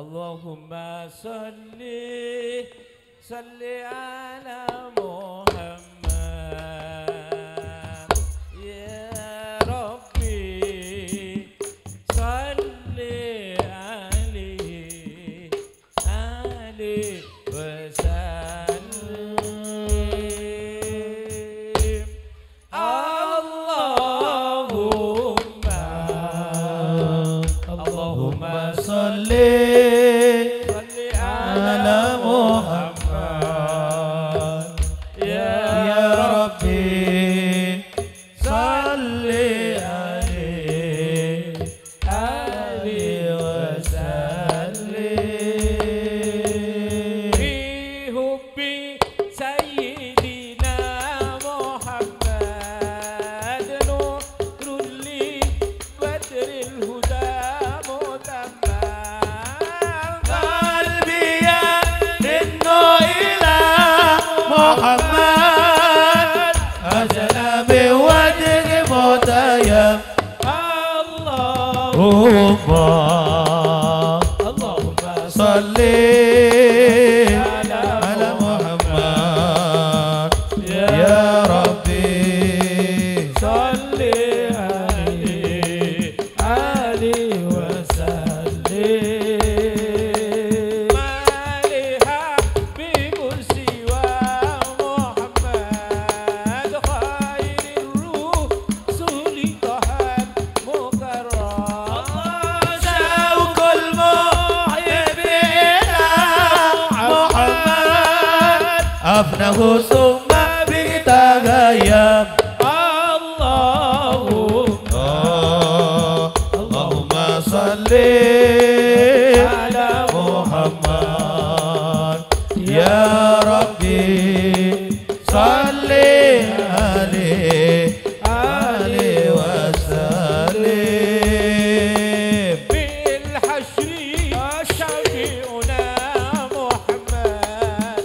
Allahumma salli ala Muhammad ya Rabbi salli alaihi wa sallim. Allahumma salli ala Muhammad ya Rabbi salli alaihi wa sallim. Fi hubbi sayyidina Muhammad nurul li badril huda Muhammad azala biwajhi mutayam. Allahumma salli ala Muhammad ya Rabbi salli alaihi wa sallim. Afnahu summa bitagayam. Allahumma salli ala Muhammad ya Rabbi salli alaihi wa sallim. Bil hashri syafi'una Muhammad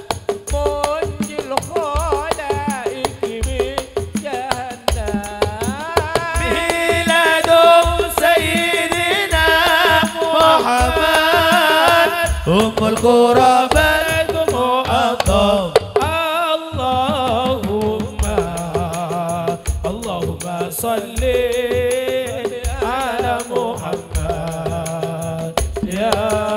Ummul Qura baitul mu'azzam. Allahumma salli ala Muhammad ya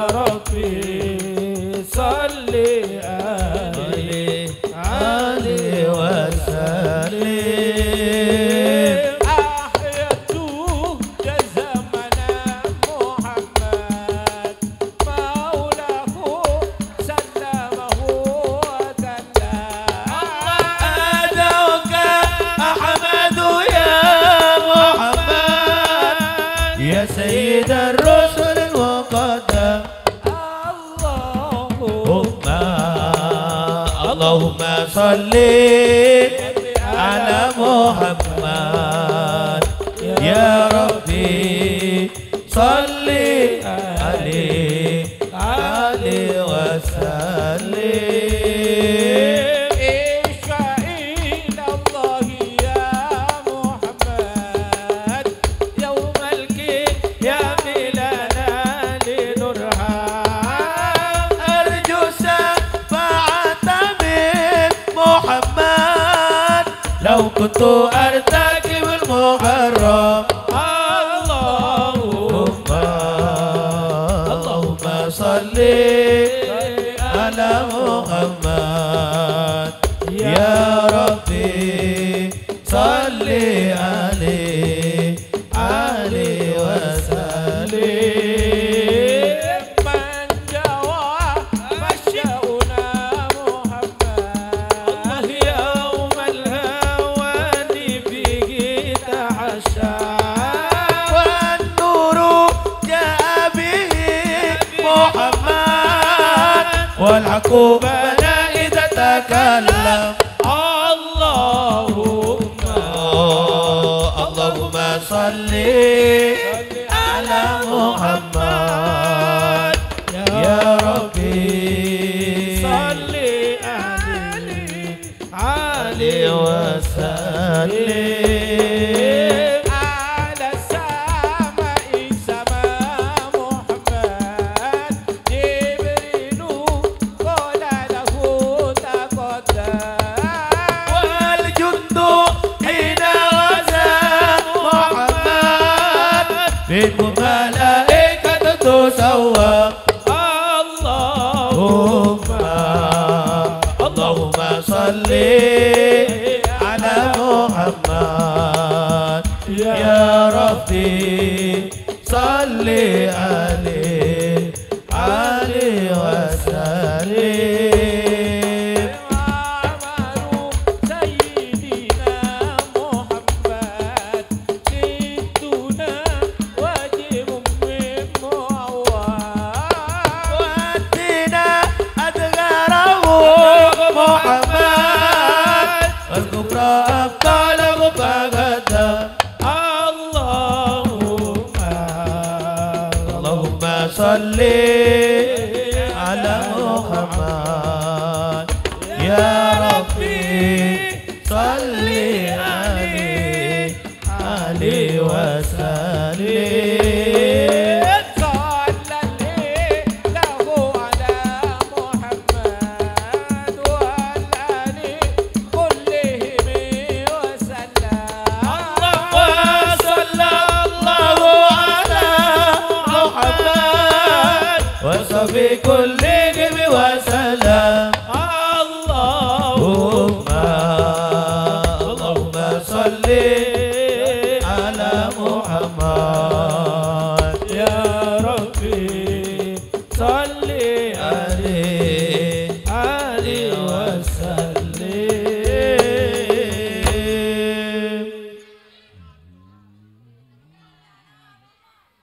Rabbi salli alaihi wa sallim. Ahyatu jazamana Muhammad ya Sayyid ar-Rusul al-Muqaddam. Allahumma salli ala Muhammad ya Rabbi salli alaihi wa sallim. لو كنت أرتكب المحرم. اللهم صل على محمد يا ربي صل عليه وسلم. والحق بنا إذا تكلم. اللهم صل على محمد يا ربي صل عليه وسلم. على السماء سما محمد الملائكة تسوى اللهم صل على محمد يا ربي صل عليه وسلم عمل سيدنا محمد جدنا واجب من معوض ودنا أدغره محمد والكبرى أبطال غدا اللهم صل على محمد يا ربي صل عليه وسلم صلى الله على محمد والآل كلهم وسلم وصلى الله على محمد وصحبه كل